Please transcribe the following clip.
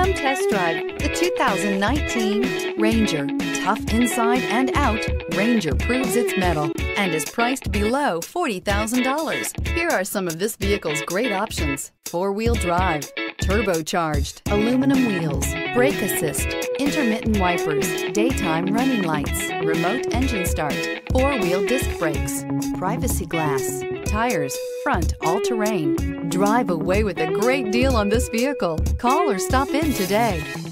Come test drive the 2019 Ranger. Tough inside and out, Ranger proves its mettle and is priced below $40,000. Here are some of this vehicle's great options: four-wheel drive, turbocharged, aluminum wheels, brake assist, intermittent wipers, daytime running lights, remote engine start, four-wheel disc brakes, privacy glass, tires, front all-terrain. Drive away with a great deal on this vehicle. Call or stop in today.